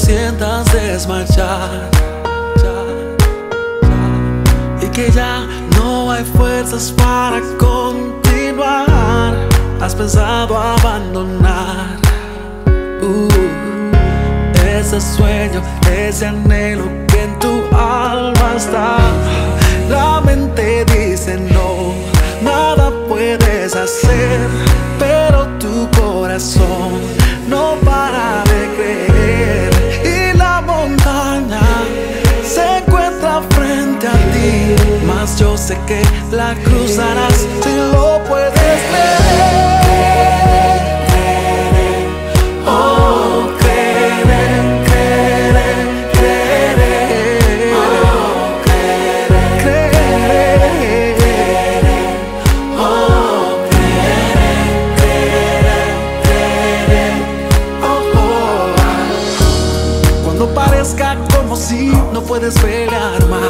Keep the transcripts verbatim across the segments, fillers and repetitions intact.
sientas desmayar y que ya no hay fuerzas para continuar. Has pensado abandonar uh, ese sueño, ese anhelo que en tu alma está. La mente dice no, nada puedes hacer, pero tu corazón no para de creer. Y la montaña se encuentra frente a ti, mas yo sé que la cruzarás si lo puedes creer. Oh, creer, creer, creer. Oh, creer, creer. Oh, creer, creer, creer. Oh, oh. Cuando parezca como si no puedes pelear más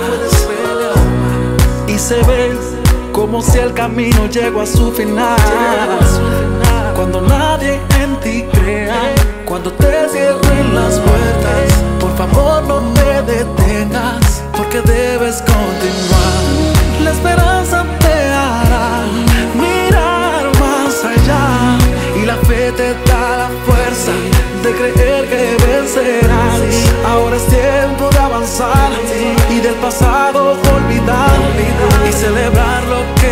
y se ve como si el camino llegó a su final. Cuando nadie en ti crea, cuando te cierren las puertas, por favor no te detengas, porque debes continuar. La esperanza te hará mirar más allá, y la fe te da la fuerza de creer que vencerás. Ahora es tiempo de avanzar y del pasado olvidar y celebrar lo que